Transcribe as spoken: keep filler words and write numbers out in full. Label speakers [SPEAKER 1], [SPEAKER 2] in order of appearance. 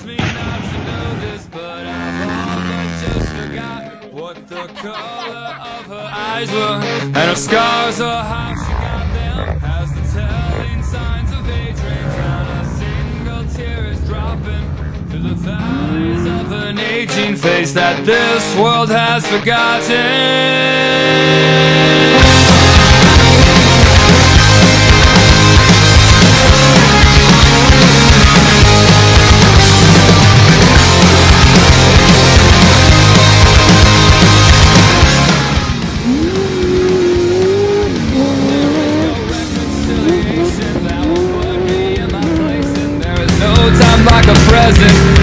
[SPEAKER 1] tells me not to know this, but I've all but just forgot what the color of her eyes were, and her scars or how she got them. Has the telling signs of age rain down, a single tear is dropping through the valleys of an aging face that this world has forgotten. Time like a present.